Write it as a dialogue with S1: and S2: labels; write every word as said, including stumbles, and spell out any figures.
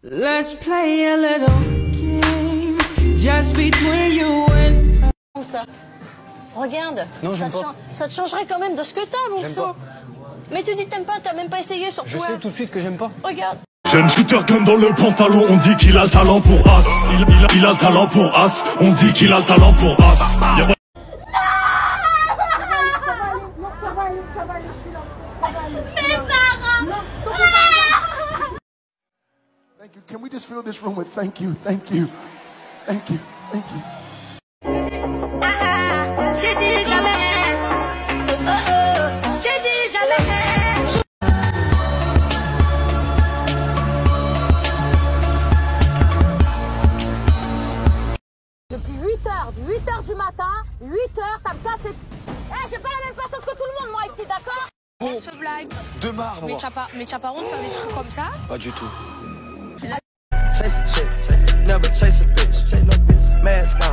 S1: Let's play a little game just between you and...
S2: Ça. Regarde.
S3: Non,
S2: ça,
S3: te
S2: te ça te changerait quand même de ce que t'as, mon sang. Mais tu dis t'aimes pas, t'as même pas essayé sur
S3: Je
S2: toi.
S3: Je sais tout de suite que j'aime pas.
S2: Regarde.
S4: J'ai une shooter gun dans le pantalon, on dit qu'il a le talent pour As. Il, il, il a le talent pour As, on dit qu'il a le talent pour As. Y'a pas...
S5: Mes parents!
S6: Thank you. Can we just fill this room with thank you, thank you, thank you, thank you.
S5: J'ai dit jamais. Oh, oh, oh. J'ai dit jamais.
S7: Depuis huit heures, huit heures du matin, huit heures, ça me casse les... Eh, j'ai pas la même patience que tout le monde, moi, ici, d'accord?
S8: On se blague.
S3: De marre, moi.
S8: Mais t'as pas, mais t'as pas honte de faire des trucs comme ça?
S3: Pas du tout.
S8: La...
S9: Chase a chick, never chase a bitch. Mask